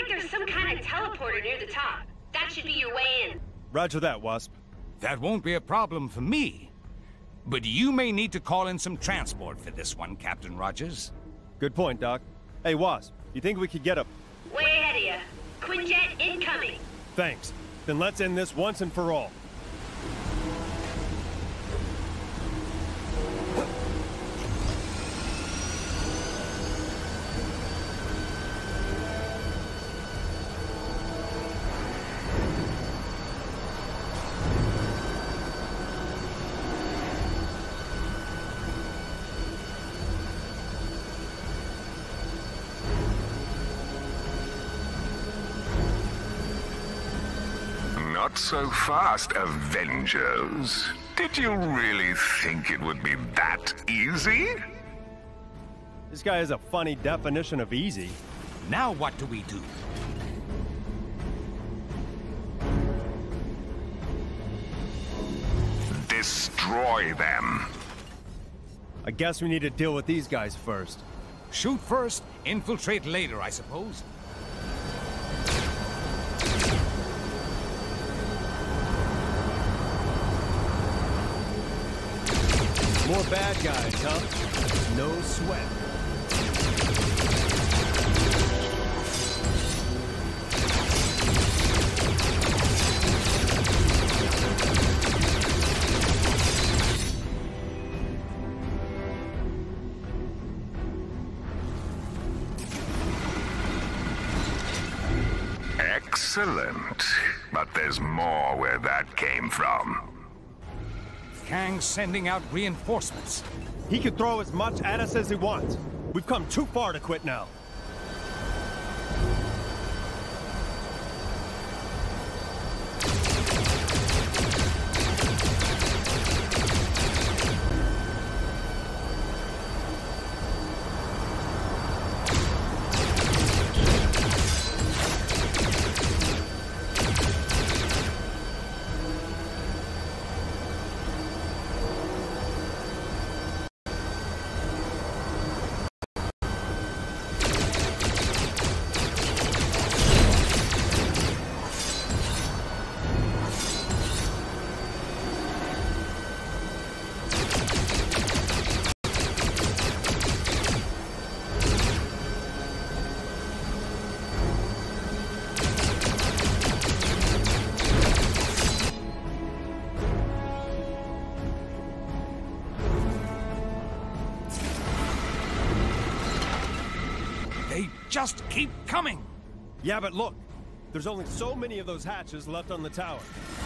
like there's some kind of teleporter near the top. That should be your way in. Roger that, Wasp. That won't be a problem for me. But you may need to call in some transport for this one, Captain Rogers. Good point, Doc. Hey, Wasp, you think we could get a... Way ahead of you. Quinjet incoming. Thanks. Then let's end this once and for all. Not so fast, Avengers. Did you really think it would be that easy? This guy has a funny definition of easy. Now what do we do? Destroy them. I guess we need to deal with these guys first. Shoot first, infiltrate later, I suppose. More bad guys, huh? No sweat. Excellent. But there's more where that came from. Kang's sending out reinforcements. He can throw as much at us as he wants. We've come too far to quit now. They just keep coming. Yeah, but look. There's only so many of those hatches left on the tower.